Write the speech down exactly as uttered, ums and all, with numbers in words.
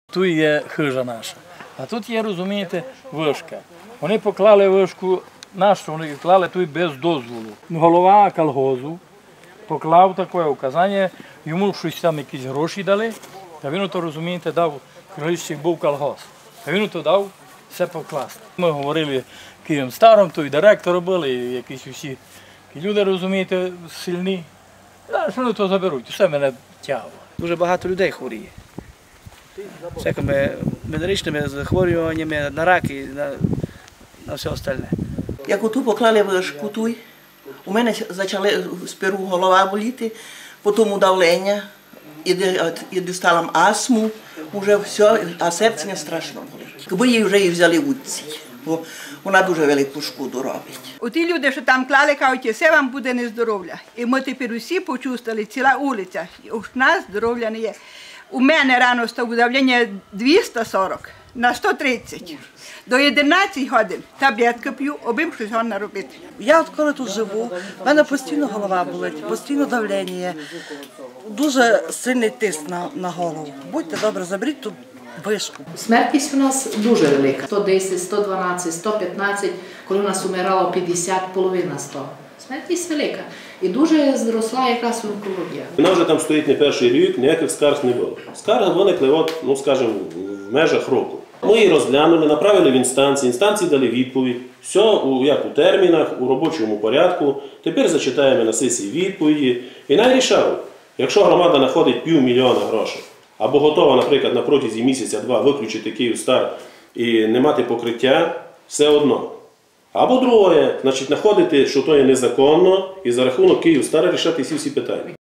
Тут є хижа наша, а тут є, розумієте, вишка. Вони поклали вишку, нашу вони клали тут без дозволу. Голова колгозу поклав таке указання, йому щось там якісь гроші дали, а він то, розумієте, дав, колись був колгоз, а він то дав все покласти. Ми говорили Києвом старом, то і директори були, і якісь усі люди, розумієте, сильні. А що вони то заберуть, все мене тягало. Дуже багато людей хворіє. Всякими венеричними захворюваннями, на рак і на, на все остальне. Як оту поклали вишку туй, у мене почали сперу голова боліти, потім давлення, і дістала астму, вже все, а серце не страшно болить. Якби її вже і взяли вудці, бо вона дуже велику шкоду робить. Оті люди, що там клали, кажуть, все вам буде нездоров'я. І ми тепер усі почувствували, ціла вулиця, у нас здоров'я не є. У мене рано стало давлення двісті сорок на сто тридцять. До одинадцяти годин таблетки п'ю, обим щось гарно робити. Я от коли тут живу, в мене постійно голова болить, постійно давлення, дуже сильний тиск на, на голову. Будьте добре, заберіть тут вишку. Смертність у нас дуже велика. сто десять, сто дванадцять, сто п'ятнадцять, коли у нас умирало п'ятдесят, половина сто. Смертність велика. І дуже зросла якраз онкологія. Вона вже там стоїть не перший рік, ніяких скарг не було. Скарги виникли, от, ну, скажімо, в межах року. Ми її розглянули, направили в інстанції, інстанції дали відповідь. Все у, як у термінах, у робочому порядку. Тепер зачитаємо на сесії відповіді. І найрішав, якщо громада знаходить півмільйона грошей, або готова, наприклад, на протязі місяця-два виключити Київстар і не мати покриття, все одно. Або друге, значить, знаходити, що то є незаконно, і за рахунок Київстара рішати всі всі питання.